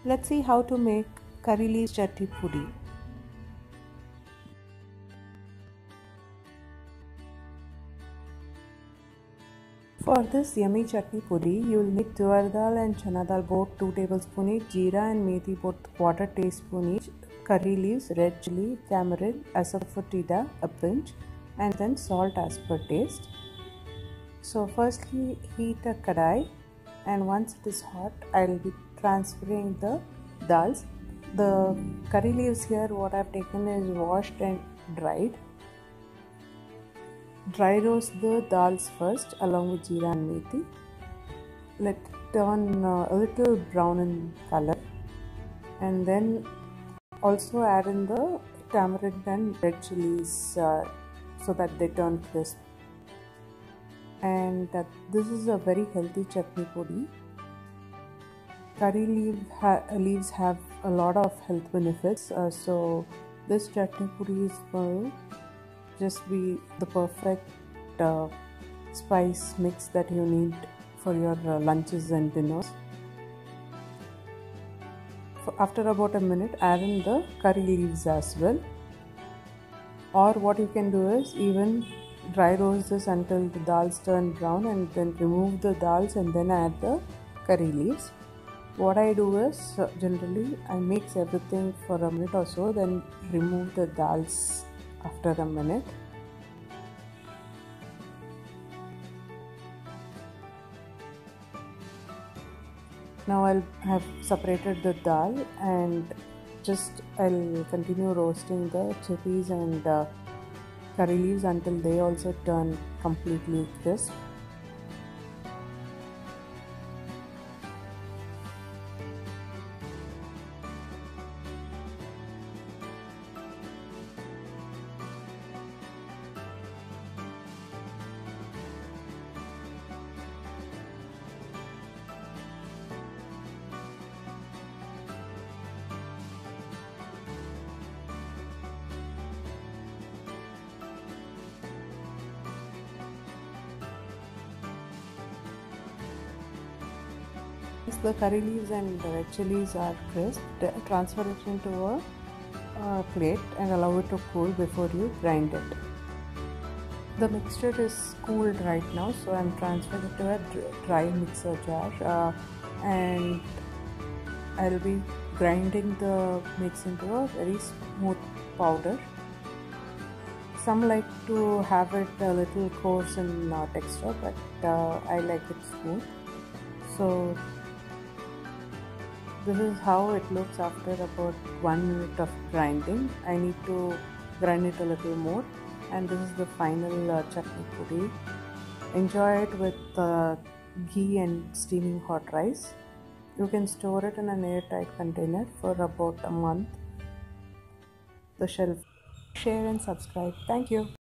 Let's see how to make curry leaf chutney pudi. For this yummy chutney pudi, you will need tur dal and chana dal both 2 tablespoons each, jeera and methi both 1/4 teaspoon each, curry leaves, red chili, tamarind, asafoetida a pinch, and then salt as per taste. So firstly heat a kadai, and once it is hot, I will be transferring the dals. The curry leaves here what I have taken is washed and dried. Dry roast the dals first along with jeera and methi. Let it turn a little brown in color, and then also add in the tamarind and red chilies so that they turn crisp. And this is a very healthy chutney pudi. Curry leaves have a lot of health benefits, so this chutney pudi will just be the perfect spice mix that you need for your lunches and dinners. After about a minute, add in the curry leaves as well. Or what you can do is even dry roast this until the dals turn brown, and then remove the dals and then add the curry leaves. What I do is generally I mix everything for a minute or so, then remove the dals after a minute. Now I'll have separated the dal, and I'll continue roasting the chilies and curry leaves until they also turn completely crisp. Once the curry leaves and the red chilies are crisp, transfer it into a plate and allow it to cool before you grind it. The mixture is cooled right now, so I am transferring it to a dry mixer jar, and I will be grinding the mix into a very smooth powder. Some like to have it a little coarse in texture, but I like it smooth. So this is how it looks after about 1 minute of grinding. I need to grind it a little more, and this is the final chutney pudi. Enjoy it with ghee and steaming hot rice. You can store it in an airtight container for about a month. The shelf. Share and subscribe. Thank you.